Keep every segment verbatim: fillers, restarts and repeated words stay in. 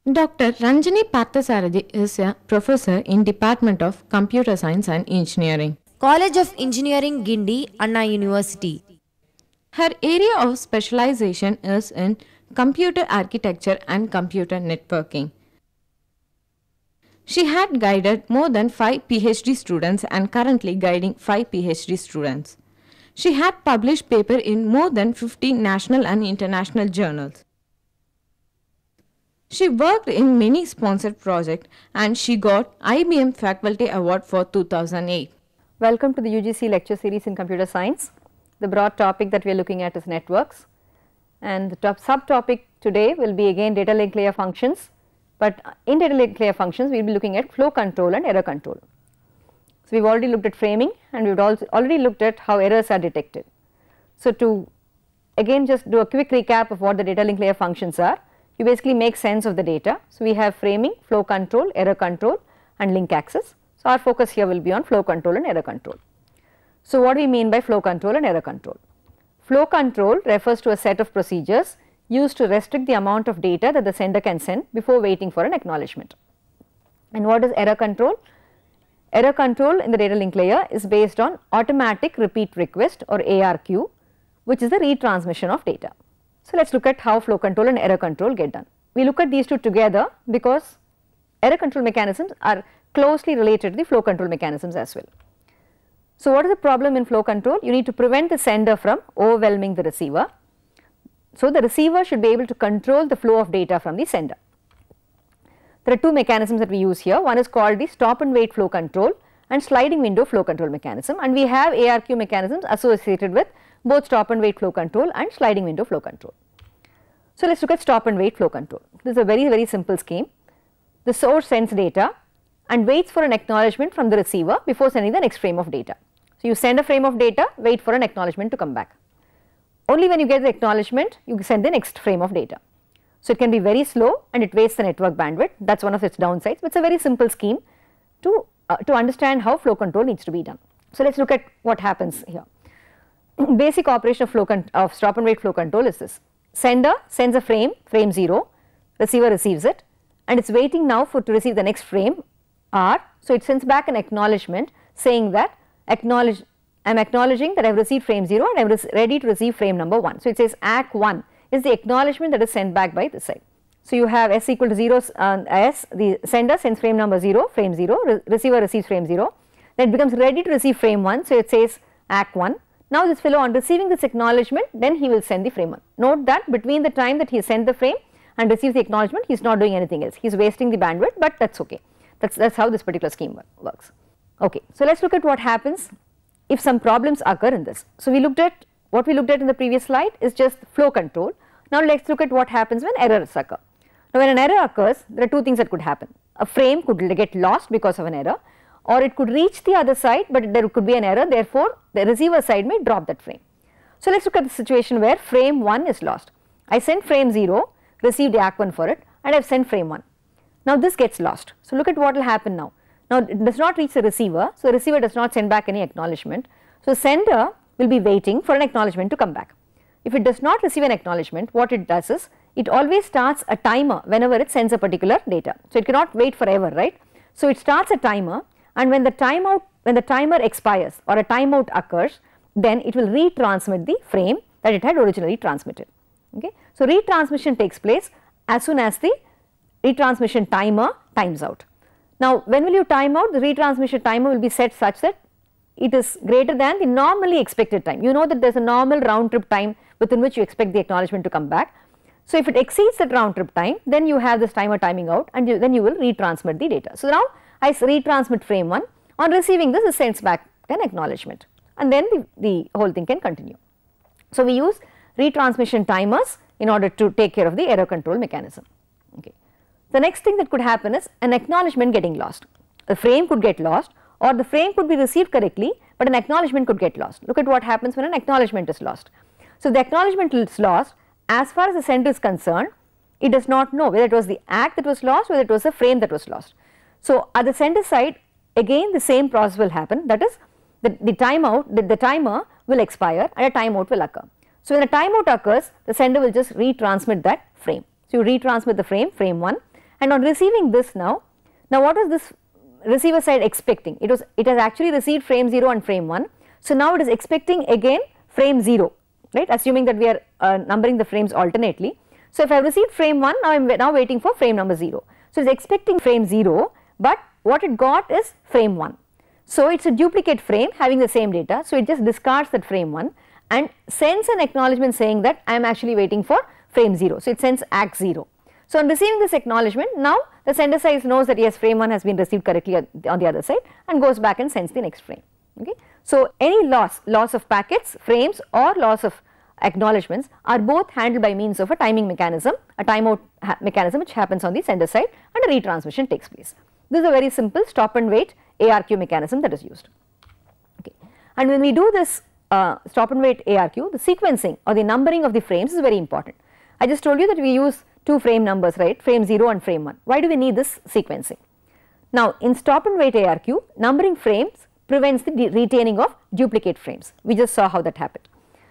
Doctor Ranjani Parthasarathi is a professor in Department of Computer Science and Engineering, College of Engineering, Guindy, Anna University. Her area of specialization is in computer architecture and computer networking. She had guided more than five PhD students and currently guiding five PhD students. She had published papers in more than fifty national and international journals. She worked in many sponsored projects and she got I B M Faculty Award for two thousand eight. Welcome to the U G C lecture series in computer science. The broad topic that we are looking at is networks, and the top subtopic today will be again data link layer functions, but in data link layer functions we will be looking at flow control and error control. So, we have already looked at framing and we have also already looked at how errors are detected. So, to again just do a quick recap of what the data link layer functions are, you basically make sense of the data. So, we have framing, flow control, error control and link access. So, our focus here will be on flow control and error control. So, what do we mean by flow control and error control? Flow control refers to a set of procedures used to restrict the amount of data that the sender can send before waiting for an acknowledgement. And what is error control? Error control in the data link layer is based on automatic repeat request or A R Q, which is the retransmission of data. So, let us look at how flow control and error control get done. We look at these two together because error control mechanisms are closely related to the flow control mechanisms as well. So, what is the problem in flow control? You need to prevent the sender from overwhelming the receiver. So, the receiver should be able to control the flow of data from the sender. There are two mechanisms that we use here. One is called the stop and wait flow control and sliding window flow control mechanism, and we have A R Q mechanisms associated with both stop and wait flow control and sliding window flow control. So, let us look at stop and wait flow control. This is a very very simple scheme. The source sends data and waits for an acknowledgement from the receiver before sending the next frame of data. So, you send a frame of data, wait for an acknowledgement to come back. Only when you get the acknowledgement you send the next frame of data. So, it can be very slow and it wastes the network bandwidth, that is one of its downsides, but it is a very simple scheme to, uh, to understand how flow control needs to be done. So, let us look at what happens here. Basic operation of flow of stop and wait flow control is this: sender sends a frame, frame zero, receiver receives it and it is waiting now for to receive the next frame R. So, it sends back an acknowledgement saying that acknowledge I am acknowledging that I have received frame zero and I am ready to receive frame number one. So, it says A C one is the acknowledgement that is sent back by this side. So, you have S equal to zero uh, S, the sender sends frame number zero, frame zero, re receiver receives frame zero, then it becomes ready to receive frame one. So, it says A C one. Now, this fellow on receiving this acknowledgement, then he will send the frame one. Note that between the time that he sent the frame and receives the acknowledgement, he is not doing anything else, he is wasting the bandwidth, but that is okay. That is that is how this particular scheme works. Okay. So, let us look at what happens if some problems occur in this. So, we looked at what we looked at in the previous slide is just flow control. Now, let us look at what happens when errors occur. Now, when an error occurs, there are two things that could happen. A frame could get lost because of an error, or it could reach the other side, but there could be an error, therefore, the receiver side may drop that frame. So, let us look at the situation where frame one is lost. I sent frame zero, received A C one for it and I have sent frame one. Now, this gets lost. So, look at what will happen now. Now, it does not reach the receiver, so the receiver does not send back any acknowledgement. So, sender will be waiting for an acknowledgement to come back. If it does not receive an acknowledgement, what it does is, it always starts a timer whenever it sends a particular data. So, it cannot wait forever, right. So, it starts a timer, and when the timeout, when the timer expires or a timeout occurs, then it will retransmit the frame that it had originally transmitted. Okay. So, retransmission takes place as soon as the retransmission timer times out. Now, when will you time out? The retransmission timer will be set such that it is greater than the normally expected time. You know that there is a normal round trip time within which you expect the acknowledgement to come back. So, if it exceeds that round trip time, then you have this timer timing out and you, then you will retransmit the data. So, now I retransmit frame one, on receiving this it sends back an acknowledgement and then the, the whole thing can continue. So, we use retransmission timers in order to take care of the error control mechanism. Okay. The next thing that could happen is an acknowledgement getting lost. The frame could get lost or the frame could be received correctly, but an acknowledgement could get lost. Look at what happens when an acknowledgement is lost. So, the acknowledgement is lost, as far as the sender is concerned, it does not know whether it was the act that was lost, whether it was the frame that was lost. So, at the sender side again the same process will happen, that is the, the timeout, the, the timer will expire and a timeout will occur. So, when a timeout occurs, the sender will just retransmit that frame. So, you retransmit the frame, frame one, and on receiving this now, now what was this receiver side expecting? It was, it has actually received frame zero and frame one. So now it is expecting again frame zero, right, assuming that we are uh, numbering the frames alternately. So if I have received frame one, now I am now waiting for frame number zero. So it is expecting frame zero, but what it got is frame one. So it is a duplicate frame having the same data, so it just discards that frame one and sends an acknowledgement saying that I am actually waiting for frame zero. So it sends A C K zero. So on receiving this acknowledgement, now the sender side knows that yes, frame one has been received correctly on the other side and goes back and sends the next frame. Okay. So any loss, loss of packets, frames or loss of acknowledgements are both handled by means of a timing mechanism, a timeout mechanism which happens on the sender side and a retransmission takes place. This is a very simple stop and wait A R Q mechanism that is used. Okay. And when we do this uh, stop and wait A R Q, the sequencing or the numbering of the frames is very important. I just told you that we use two frame numbers, right, frame zero and frame one. Why do we need this sequencing? Now in stop and wait A R Q, numbering frames prevents the retaining of duplicate frames. We just saw how that happened.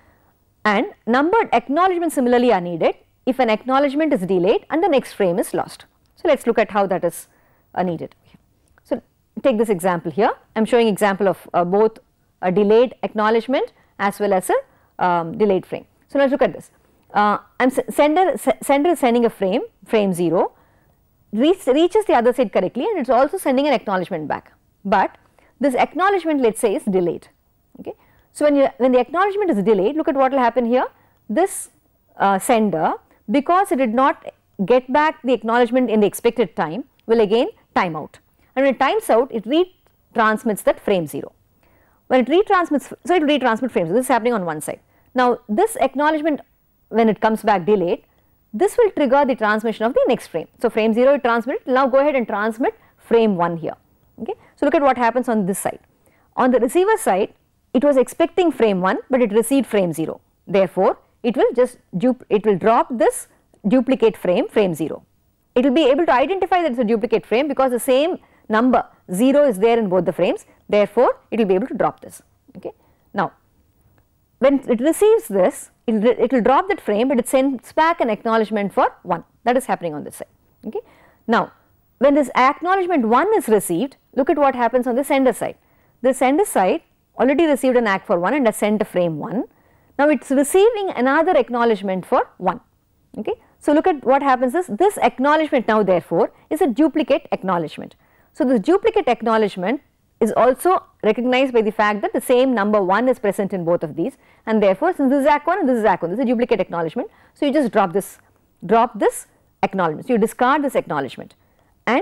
And numbered acknowledgements similarly are needed if an acknowledgement is delayed and the next frame is lost. So let us look at how that is uh, needed. So take this example here. I am showing example of uh, both a delayed acknowledgement as well as a um, delayed frame. So let us look at this. Uh, I'm sender sender is sending a frame, frame zero, reach, reaches the other side correctly and it is also sending an acknowledgement back. But this acknowledgement, let us say, is delayed. Okay. So when you when the acknowledgement is delayed, look at what will happen here. This uh, sender, because it did not get back the acknowledgement in the expected time, will again time out. And when it times out, it retransmits that frame zero. When it retransmits, so it will retransmit frame zero. This is happening on one side. Now this acknowledgement, when it comes back delayed, this will trigger the transmission of the next frame. So frame zero it transmitted, now go ahead and transmit frame one here. Okay. So look at what happens on this side. On the receiver side, it was expecting frame one, but it received frame zero. Therefore, it will just it will drop this duplicate frame, frame zero. It will be able to identify that it is a duplicate frame because the same number zero is there in both the frames. Therefore, it will be able to drop this. Okay. Now, when it receives this, it will, it will drop that frame, but it sends back an acknowledgement for one. That is happening on this side. Okay. Now, when this acknowledgement one is received, look at what happens on the sender side. The sender side already received an A C K for one and has sent a frame one. Now it is receiving another acknowledgement for one. Okay. So look at what happens is this acknowledgement now therefore is a duplicate acknowledgement. So this duplicate acknowledgement is also recognized by the fact that the same number one is present in both of these, and therefore since this is A C K one and this is A C K one, this is a duplicate acknowledgement. So you just drop this, drop this acknowledgement. So you discard this acknowledgement, and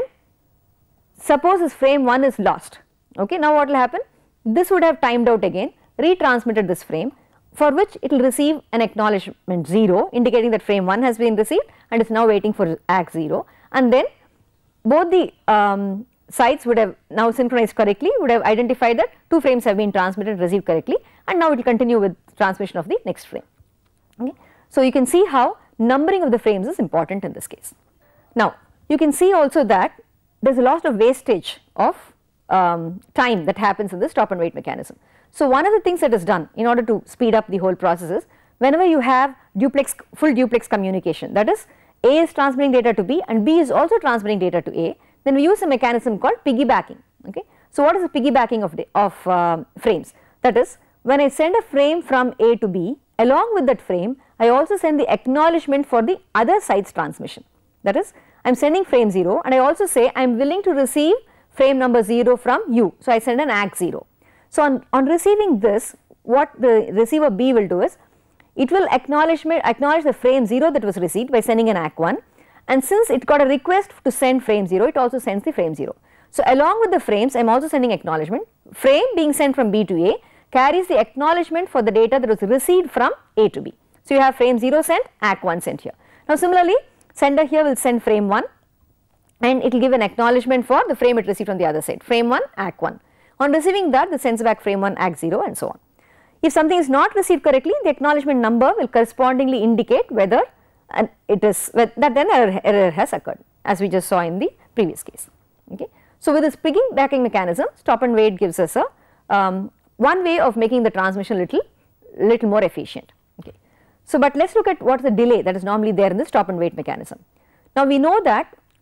suppose this frame one is lost. Okay. Now what will happen? This would have timed out again, retransmitted this frame, for which it will receive an acknowledgement zero, indicating that frame one has been received and is now waiting for A C K zero, and then both the um, sides would have now synchronized correctly, would have identified that two frames have been transmitted, received correctly, and now it will continue with transmission of the next frame. Okay. So you can see how numbering of the frames is important in this case. Now you can see also that there is a lot of wastage of um, time that happens in the stop and wait mechanism. So one of the things that is done in order to speed up the whole process is whenever you have duplex, full duplex communication, that is A is transmitting data to B and B is also transmitting data to A, then we use a mechanism called piggybacking. Okay. So what is the piggybacking of, the, of uh, frames? That is, when I send a frame from A to B, along with that frame I also send the acknowledgement for the other side's transmission. That is, I am sending frame zero and I also say I am willing to receive frame number zero from you. So I send an A C K zero. So on, on receiving this, what the receiver B will do is, it will acknowledge, acknowledge the frame zero that was received by sending an A C K one, and since it got a request to send frame zero, it also sends the frame zero. So along with the frames I am also sending acknowledgement. Frame being sent from B to A carries the acknowledgement for the data that was received from A to B. So you have frame zero sent, A C K one sent here. Now similarly, sender here will send frame one and it will give an acknowledgement for the frame it received from the other side, frame one, A C K one. On receiving that, this sends back frame one, A C K zero, and so on. If something is not received correctly, the acknowledgement number will correspondingly indicate whether and it is that then error, error has occurred, as we just saw in the previous case. Okay. So with this piggybacking mechanism, stop and wait gives us a um, one way of making the transmission little little more efficient. Okay. So but let us look at what is the delay that is normally there in the stop and wait mechanism. Now we know that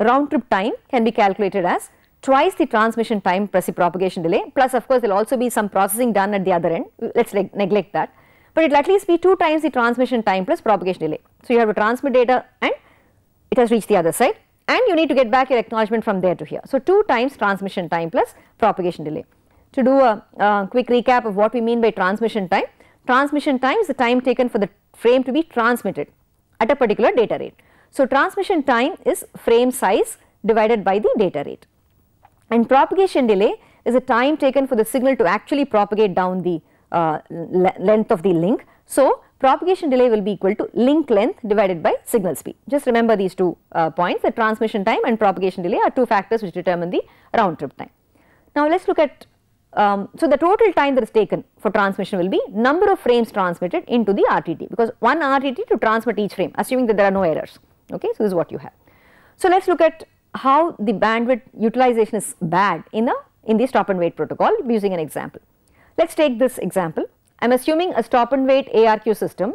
round trip time can be calculated as twice the transmission time plus the propagation delay, plus of course there will also be some processing done at the other end, let us like neglect that, but it will at least be two times the transmission time plus propagation delay. So you have to transmit data and it has reached the other side, and you need to get back your acknowledgement from there to here. So two times transmission time plus propagation delay. To do a, a quick recap of what we mean by transmission time, transmission time is the time taken for the frame to be transmitted at a particular data rate. So transmission time is frame size divided by the data rate, and propagation delay is the time taken for the signal to actually propagate down the uh, le length of the link. So propagation delay will be equal to link length divided by signal speed. Just remember these two uh, points, the transmission time and propagation delay are two factors which determine the round trip time. Now let us look at, um, so the total time that is taken for transmission will be number of frames transmitted into the R T T, because one R T T to transmit each frame, assuming that there are no errors. Okay, so this is what you have. So let us look at how the bandwidth utilization is bad in a in the stop and wait protocol using an example. Let us take this example. I am assuming a stop and wait A R Q system.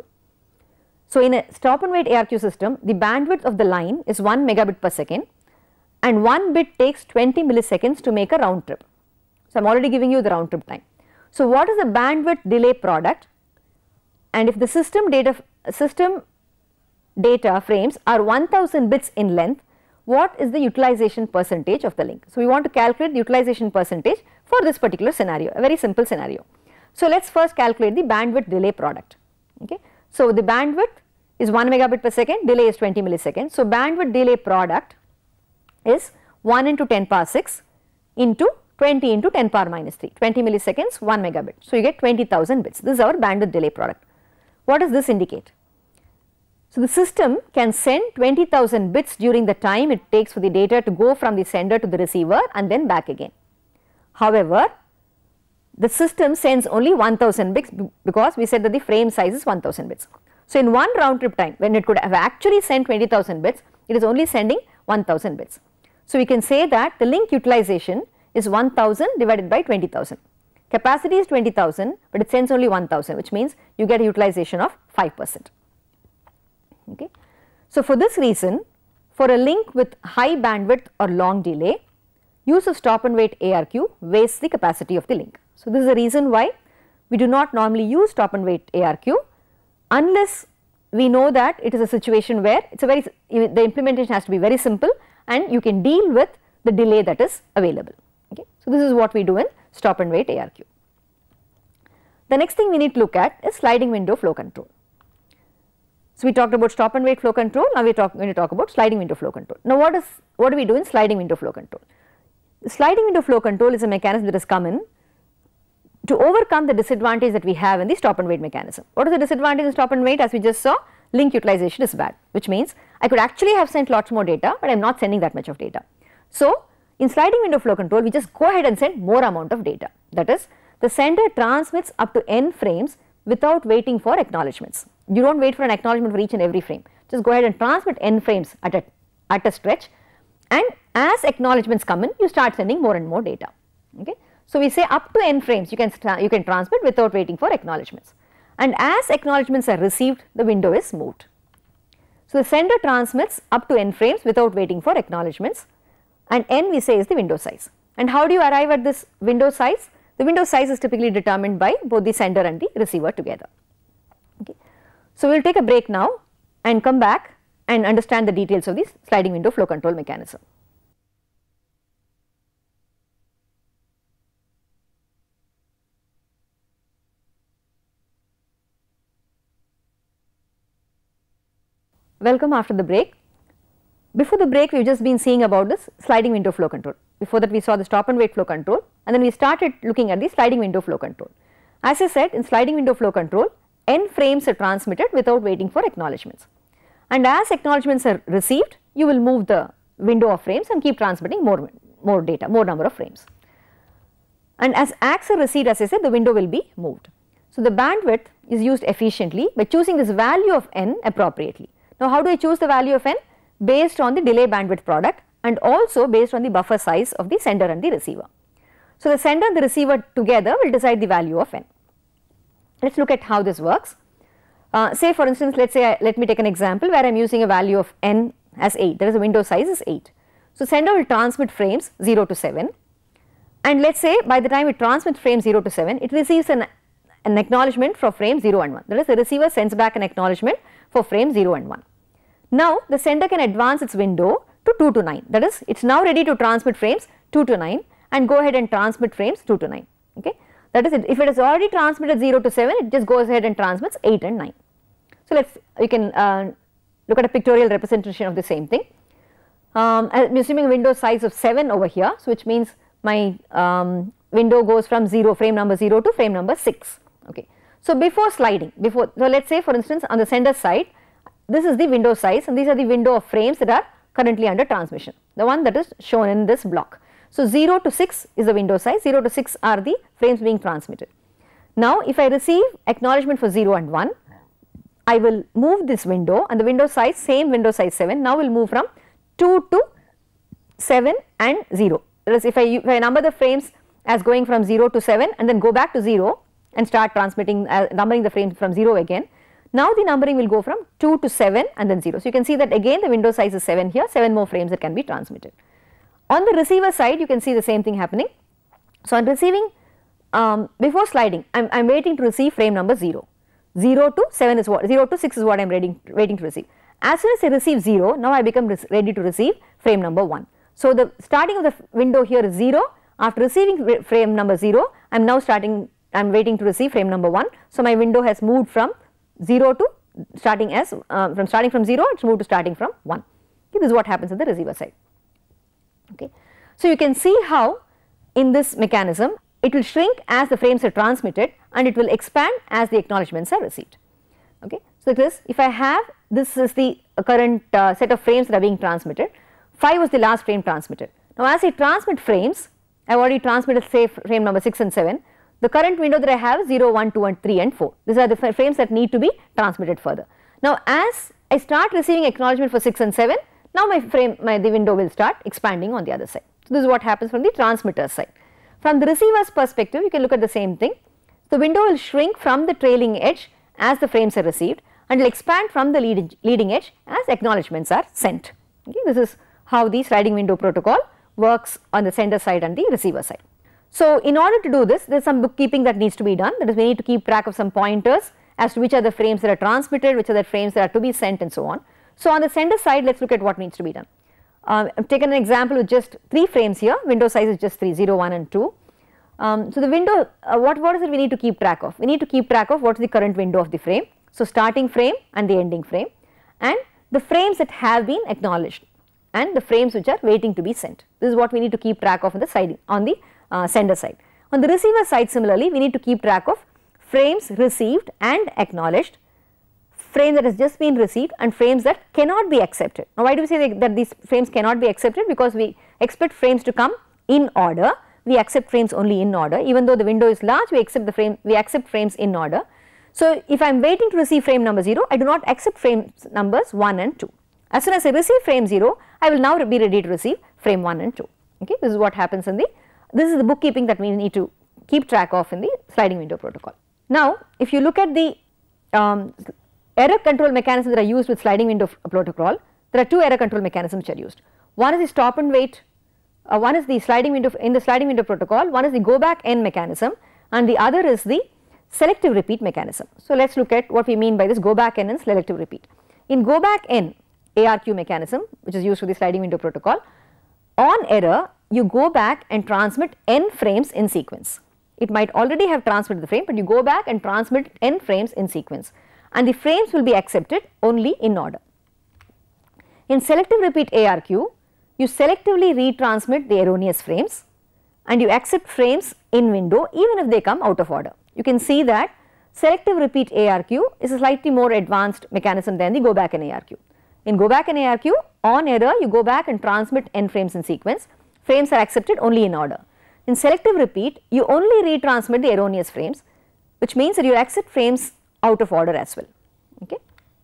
So in a stop and wait A R Q system, the bandwidth of the line is one megabit per second, and one bit takes twenty milliseconds to make a round trip. So I am already giving you the round trip time. So what is the bandwidth delay product, and if the system data system data frames are one thousand bits in length, what is the utilization percentage of the link? So we want to calculate the utilization percentage for this particular scenario, a very simple scenario. So let us first calculate the bandwidth delay product. Okay. So the bandwidth is one megabit per second, delay is twenty milliseconds. So bandwidth delay product is one into ten power six into twenty into ten power minus three, twenty milliseconds, one megabit. So you get twenty thousand bits. This is our bandwidth delay product. What does this indicate? So the system can send twenty thousand bits during the time it takes for the data to go from the sender to the receiver and then back again. However, the system sends only one thousand bits because we said that the frame size is one thousand bits. So in one round trip time, when it could have actually sent twenty thousand bits, it is only sending one thousand bits. So we can say that the link utilization is one thousand divided by twenty thousand. Capacity is twenty thousand, but it sends only one thousand, which means you get a utilization of five percent. Okay. So for this reason, for a link with high bandwidth or long delay, use of stop and wait A R Q wastes the capacity of the link. So this is the reason why we do not normally use stop and wait A R Q unless we know that it is a situation where it's a very, the implementation has to be very simple and you can deal with the delay that is available. Okay. So this is what we do in stop and wait A R Q. The next thing we need to look at is sliding window flow control. So we talked about stop and wait flow control, now we are going to talk about sliding window flow control. Now what is, what do we do in sliding window flow control? The sliding window flow control is a mechanism that has come in to overcome the disadvantage that we have in the stop and wait mechanism. What is the disadvantage in stop and wait? As we just saw, link utilization is bad, which means I could actually have sent lots more data, but I am not sending that much of data. So in sliding window flow control, we just go ahead and send more amount of data. That is, the sender transmits up to n frames without waiting for acknowledgements. You do not wait for an acknowledgement for each and every frame. Just go ahead and transmit n frames at a, at a stretch, and as acknowledgements come in, you start sending more and more data. Okay. So we say up to n frames you can, you can transmit without waiting for acknowledgements, and as acknowledgements are received, the window is moved. So the sender transmits up to n frames without waiting for acknowledgements, and n we say is the window size. And how do you arrive at this window size? The window size is typically determined by both the sender and the receiver together. Okay. So we will take a break now and come back and understand the details of this sliding window flow control mechanism. Welcome after the break. Before the break, we have just been seeing about this sliding window flow control. Before that, we saw the stop and wait flow control, and then we started looking at the sliding window flow control. As I said, in sliding window flow control, n frames are transmitted without waiting for acknowledgements, and as acknowledgements are received, you will move the window of frames and keep transmitting more, more data, more number of frames. And as acts are received, as I said, the window will be moved. So the bandwidth is used efficiently by choosing this value of n appropriately. Now how do I choose the value of n? Based on the delay bandwidth product and also based on the buffer size of the sender and the receiver. So the sender and the receiver together will decide the value of n. Let us look at how this works. Uh, say for instance, let us say I, let me take an example where I am using a value of n as eight, there is a window size is eight. So, sender will transmit frames zero to seven, and let us say by the time it transmits frame zero to seven, it receives an, an acknowledgement for frame zero and one, that is the receiver sends back an acknowledgement for frame zero and one. Now, the sender can advance its window to two to nine, that is it is now ready to transmit frames two to nine and go ahead and transmit frames two to nine. Okay. That is it. If it has already transmitted zero to seven, it just goes ahead and transmits eight and nine. So, let us you can uh, look at a pictorial representation of the same thing. Um, I am assuming a window size of seven over here, so which means my um, window goes from zero, frame number zero to frame number six. Okay. So, before sliding, before, so let us say for instance on the sender side, this is the window size and these are the window of frames that are currently under transmission, the one that is shown in this block. So, zero to six is the window size, zero to six are the frames being transmitted. Now, if I receive acknowledgement for zero and one, I will move this window and the window size, same window size seven, now will move from two to seven and zero. That is, if I, if I number the frames as going from zero to seven and then go back to zero and start transmitting, uh, numbering the frames from zero again, now the numbering will go from two to seven and then zero. So, you can see that again the window size is seven here, seven more frames that can be transmitted. On the receiver side, you can see the same thing happening. So, on receiving, um, before sliding, I am waiting to receive frame number zero. zero to seven is what, zero to six is what I am waiting, waiting to receive. As soon as I receive zero, now I become ready to receive frame number one. So, the starting of the window here is zero. After receiving frame number zero, I am now starting, I am waiting to receive frame number one. So, my window has moved from zero to starting as, uh, from starting from zero, it is moved to starting from one. Okay, this is what happens at the receiver side. Okay. So, you can see how in this mechanism, it will shrink as the frames are transmitted and it will expand as the acknowledgements are received. Okay. So, this if I have, this is the current uh, set of frames that are being transmitted, five was the last frame transmitted. Now, as I transmit frames, I have already transmitted say frame number six and seven, the current window that I have is zero, one, two and three and four. These are the frames that need to be transmitted further. Now, as I start receiving acknowledgement for six and seven, now my frame, my the window will start expanding on the other side. So, this is what happens from the transmitter side. From the receiver's perspective, you can look at the same thing. The window will shrink from the trailing edge as the frames are received and will expand from the lead, leading edge as acknowledgements are sent. Okay, this is how the sliding window protocol works on the sender side and the receiver side. So, in order to do this, there is some bookkeeping that needs to be done, that is we need to keep track of some pointers as to which are the frames that are transmitted, which are the frames that are to be sent and so on. So, on the sender side, let us look at what needs to be done. Uh, I have taken an example with just three frames here, window size is just three, zero, one and two. Um, so, the window, uh, what, what is it we need to keep track of? We need to keep track of what is the current window of the frame. So, starting frame and the ending frame and the frames that have been acknowledged and the frames which are waiting to be sent. This is what we need to keep track of on the side, on the uh, sender side. On the receiver side similarly, we need to keep track of frames received and acknowledged, frame that has just been received and frames that cannot be accepted. Now, why do we say that, that these frames cannot be accepted? Because we expect frames to come in order, we accept frames only in order, even though the window is large, we accept the frame, we accept frames in order. So, if I am waiting to receive frame number zero, I do not accept frame numbers one and two. As soon as I receive frame zero, I will now be ready to receive frame one and two. Okay, this is what happens in the, this is the bookkeeping that we need to keep track of in the sliding window protocol. Now, if you look at the um, error control mechanisms that are used with sliding window protocol, there are two error control mechanisms which are used. One is the stop and wait, uh, one is the sliding window, in the sliding window protocol, one is the go back n mechanism and the other is the selective repeat mechanism. So, let us look at what we mean by this go back n and selective repeat. In go back n A R Q mechanism, which is used for the sliding window protocol, on error you go back and transmit n frames in sequence. It might already have transmitted the frame, but you go back and transmit n frames in sequence and the frames will be accepted only in order. In selective repeat A R Q, you selectively retransmit the erroneous frames and you accept frames in window even if they come out of order. You can see that selective repeat A R Q is a slightly more advanced mechanism than the go back n A R Q. In go back n A R Q, on error you go back and transmit n frames in sequence, frames are accepted only in order. In selective repeat, you only retransmit the erroneous frames, which means that you accept frames out of order as well. Okay.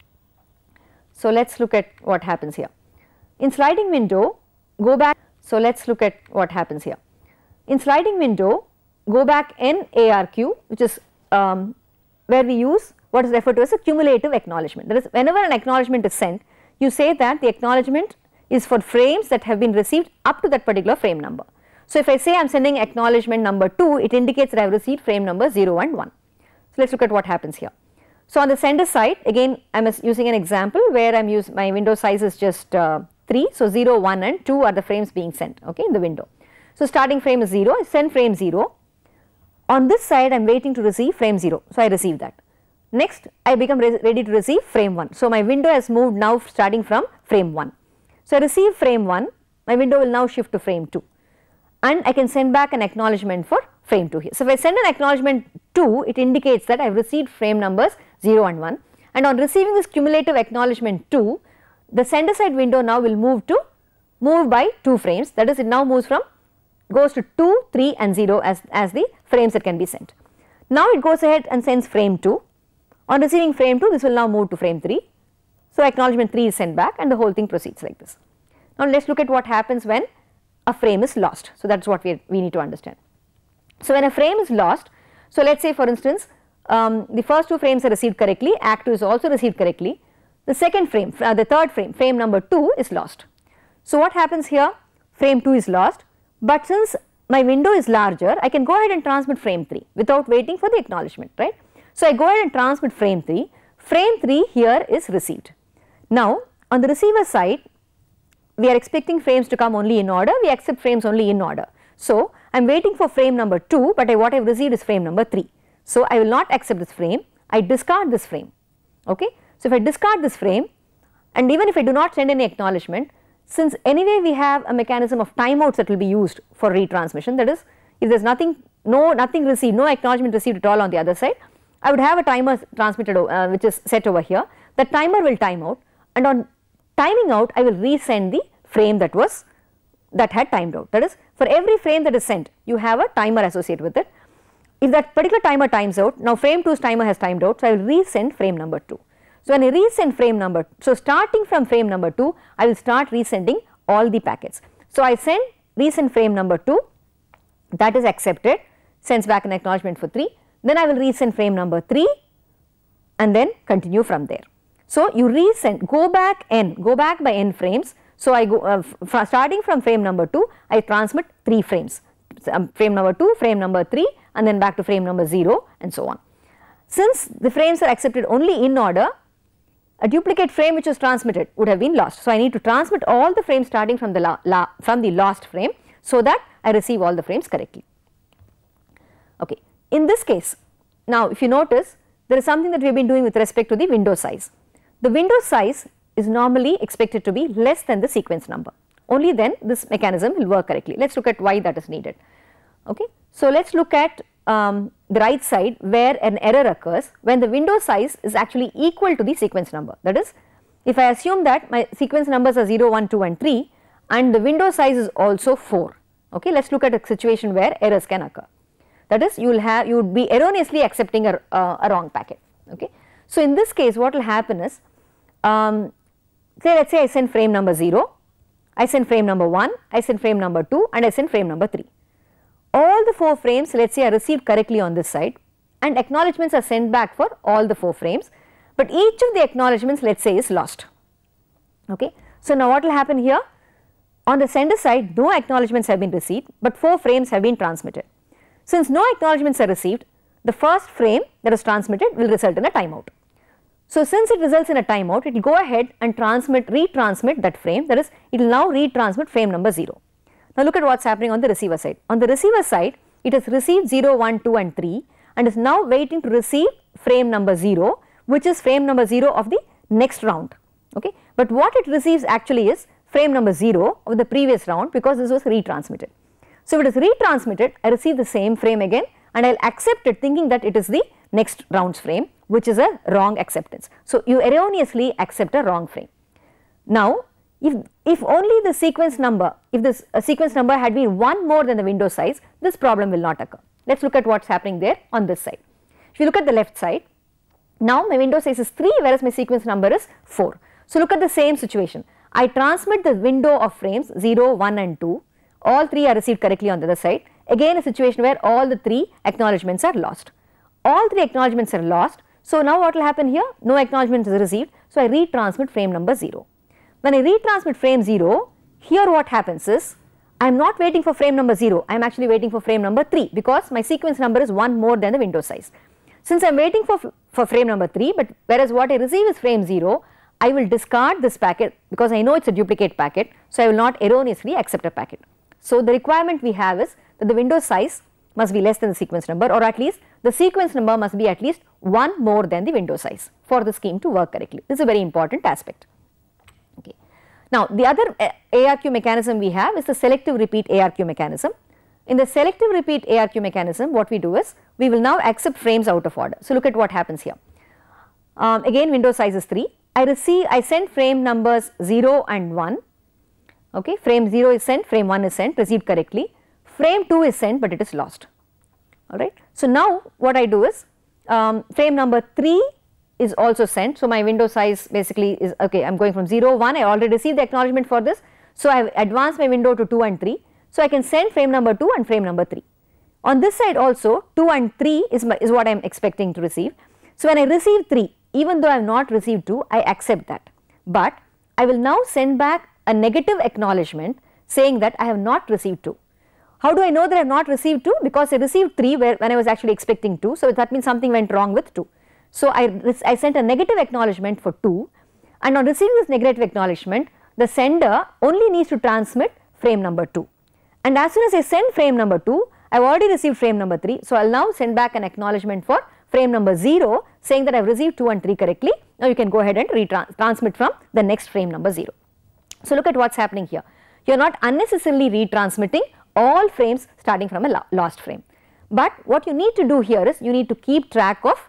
So, let us look at what happens here. In sliding window, go back, so let us look at what happens here. In sliding window, go back n A R Q, which is um, where we use what is referred to as a cumulative acknowledgement. That is, whenever an acknowledgement is sent, you say that the acknowledgement is for frames that have been received up to that particular frame number. So if I say I am sending acknowledgement number two, it indicates that I have received frame number zero and one. So let us look at what happens here. So on the sender side, again I am using an example where I am using my window size is just uh, three. So zero, one and two are the frames being sent, okay, in the window. So starting frame is zero, I send frame zero. On this side I am waiting to receive frame zero, so I receive that. Next I become re ready to receive frame one. So my window has moved now starting from frame one. So I receive frame one, my window will now shift to frame two, and I can send back an acknowledgement for frame two here. So if I send an acknowledgement two, it indicates that I have received frame numbers zero and one, and on receiving this cumulative acknowledgement two, the sender side window now will move to move by two frames, that is it now moves from goes to two, three and zero as, as the frames that can be sent. Now it goes ahead and sends frame two. On receiving frame two, this will now move to frame three. So acknowledgement three is sent back and the whole thing proceeds like this. Now let us look at what happens when a frame is lost. So that is what we, we need to understand. So when a frame is lost, so let us say for instance um, the first two frames are received correctly, act two is also received correctly, the second frame, uh, the third frame, frame number two is lost. So what happens here, frame two is lost, but since my window is larger, I can go ahead and transmit frame three without waiting for the acknowledgement, right. So I go ahead and transmit frame three, frame three here is received. Now on the receiver side, we are expecting frames to come only in order, we accept frames only in order. So I am waiting for frame number two, but I, what I have received is frame number three. So I will not accept this frame, I discard this frame, okay. So if I discard this frame, and even if I do not send any acknowledgement, since anyway we have a mechanism of timeouts that will be used for retransmission, that is if there is nothing, no nothing received, no acknowledgement received at all on the other side, I would have a timer transmitted uh, which is set over here. The timer will time out, and on timing out I will resend the frame that was that had timed out. That is, for every frame that is sent, you have a timer associated with it. If that particular timer times out, now frame two's timer has timed out, so I will resend frame number two. So when I resend frame number, so starting from frame number two, I will start resending all the packets. So I send resend frame number two, that is accepted, sends back an acknowledgement for three, then I will resend frame number three and then continue from there. So you resend, go back n, go back by n frames. So I go uh, starting from frame number two, I transmit three frames, um, frame number two, frame number three and then back to frame number zero and so on. Since the frames are accepted only in order, a duplicate frame which was transmitted would have been lost. So I need to transmit all the frames starting from the la, la, from the lost frame so that I receive all the frames correctly. Okay. In this case, now if you notice, there is something that we have been doing with respect to the window size. The window size is normally expected to be less than the sequence number. Only then this mechanism will work correctly. Let us look at why that is needed. Okay. So let us look at um, the right side where an error occurs when the window size is actually equal to the sequence number. That is, if I assume that my sequence numbers are zero, one, two and three and the window size is also four. Okay. Let us look at a situation where errors can occur. That is, you will have, you would be erroneously accepting a, uh, a wrong packet. Okay. So in this case, what will happen is, um, say let us say I send frame number zero, I send frame number one, I send frame number two and I send frame number three. All the four frames, let us say, are received correctly on this side and acknowledgements are sent back for all the four frames, but each of the acknowledgements, let us say, is lost. Okay. So now what will happen here? On the sender side, no acknowledgements have been received, but four frames have been transmitted. Since no acknowledgements are received, the first frame that is transmitted will result in a timeout. So since it results in a timeout, it will go ahead and transmit, retransmit that frame, that is, it will now retransmit frame number zero. Now look at what is happening on the receiver side. On the receiver side, it has received zero, one, two and three and is now waiting to receive frame number zero, which is frame number zero of the next round. Okay. But what it receives actually is frame number zero of the previous round because this was retransmitted. So if it is retransmitted, I receive the same frame again and I will accept it thinking that it is the next round's frame, which is a wrong acceptance. So you erroneously accept a wrong frame. Now if, if only the sequence number, if this uh, sequence number had been one more than the window size, this problem will not occur. Let us look at what is happening there on this side. If you look at the left side, now my window size is three whereas my sequence number is four. So look at the same situation. I transmit the window of frames zero, one and two. All three are received correctly on the other side. Again a situation where all the three acknowledgements are lost. All three acknowledgements are lost. So now what will happen here? No acknowledgement is received. So I retransmit frame number zero. when I retransmit frame zero, here what happens is, I am not waiting for frame number zero, I am actually waiting for frame number three because my sequence number is one more than the window size. Since I am waiting for, for frame number three, but whereas what I receive is frame zero, I will discard this packet because I know it is a duplicate packet, so I will not erroneously accept a packet. So the requirement we have is that the window size must be less than the sequence number, or at least the sequence number must be at least one more than the window size for the scheme to work correctly. This is a very important aspect. Okay. Now the other A R Q mechanism we have is the selective repeat A R Q mechanism. In the selective repeat A R Q mechanism, what we do is we will now accept frames out of order. So look at what happens here. Um, again window size is three. I receive, I send frame numbers zero and one. Okay, frame zero is sent, frame one is sent, received correctly. Frame two is sent, but it is lost. Alright. So now what I do is um, frame number three is also sent. So my window size basically is okay. I am going from zero, one. I already received the acknowledgement for this. So I have advanced my window to two and three. So I can send frame number two and frame number three. On this side also two and three is, my, is what I am expecting to receive. So when I receive three, even though I have not received two, I accept that. But I will now send back a negative acknowledgement saying that I have not received two. How do I know that I have not received two? Because I received three where, when I was actually expecting two. So that means something went wrong with two. So I, I sent a negative acknowledgement for two, and on receiving this negative acknowledgement, the sender only needs to transmit frame number two. And as soon as I send frame number two, I have already received frame number three. So I will now send back an acknowledgement for frame number zero saying that I have received two and three correctly. Now you can go ahead and retransmit from the next frame number zero. So look at what is happening here. You are not unnecessarily retransmitting all frames starting from a lost frame. But what you need to do here is you need to keep track of,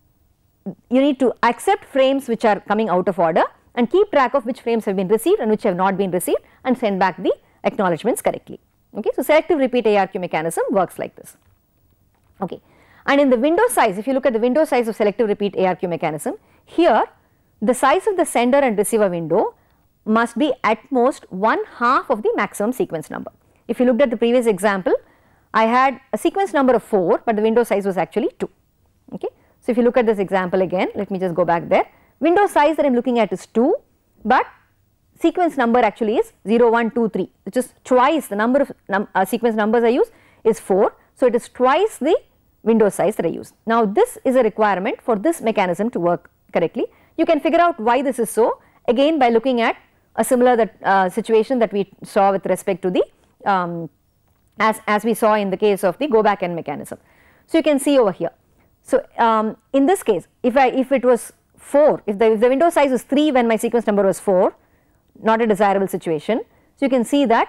you need to accept frames which are coming out of order and keep track of which frames have been received and which have not been received and send back the acknowledgements correctly. Okay. So selective repeat A R Q mechanism works like this. Okay. And in the window size, if you look at the window size of selective repeat A R Q mechanism, here the size of the sender and receiver window must be at most one half of the maximum sequence number. If you looked at the previous example, I had a sequence number of four, but the window size was actually two. Okay. So if you look at this example again, let me just go back there. Window size that I am looking at is two, but sequence number actually is zero, one, two, three, which is twice the number of num uh, sequence numbers I use is four. So it is twice the window size that I use. Now this is a requirement for this mechanism to work correctly. You can figure out why this is so again by looking at a similar that uh, situation that we saw with respect to the um, as, as we saw in the case of the go back N mechanism. So you can see over here. So um, in this case, if I if it was four, if the, if the window size was three when my sequence number was four, not a desirable situation. So you can see that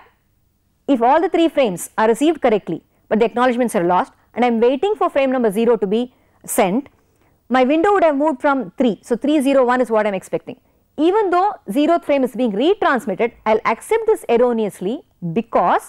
if all the three frames are received correctly, but the acknowledgements are lost and I am waiting for frame number zero to be sent, my window would have moved from three. So three zero one is what I am expecting. Even though zeroth frame is being retransmitted, I will accept this erroneously because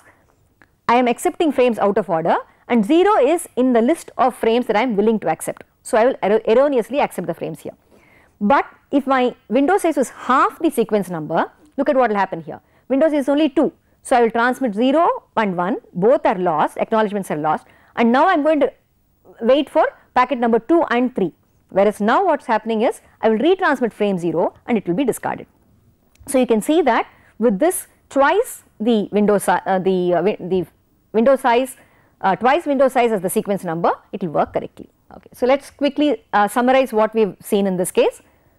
I am accepting frames out of order and zero is in the list of frames that I am willing to accept. So I will er erroneously accept the frames here. But if my window size was half the sequence number, look at what will happen here. Window size is only two. So I will transmit zero and one, both are lost, acknowledgements are lost, and now I am going to wait for packet number two and three. Whereas now what is happening is I will retransmit frame zero and it will be discarded. So you can see that with this twice the window si uh, the uh, wi the window size uh, twice window size as the sequence number, it will work correctly. Okay. So let us quickly uh, summarize what we have seen in this case.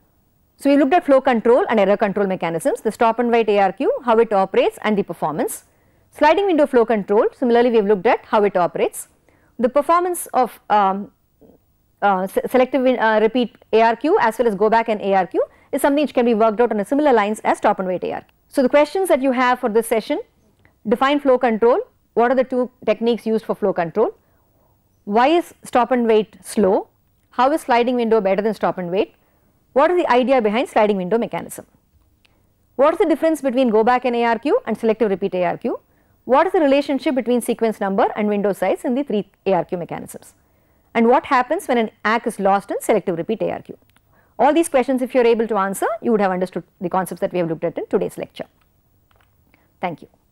So we looked at flow control and error control mechanisms, the stop and wait A R Q, how it operates and the performance. Sliding window flow control, similarly we have looked at how it operates. The performance of um, uh, selective uh, repeat A R Q as well as go back and A R Q is something which can be worked out on a similar lines as stop and wait A R Q. So the questions that you have for this session: define flow control, what are the two techniques used for flow control, why is stop and wait slow, how is sliding window better than stop and wait, what is the idea behind sliding window mechanism, what is the difference between go back and A R Q and selective repeat A R Q, what is the relationship between sequence number and window size in the three A R Q mechanisms, and what happens when an A C is lost in selective repeat A R Q. All these questions, if you are able to answer, you would have understood the concepts that we have looked at in today's lecture. Thank you.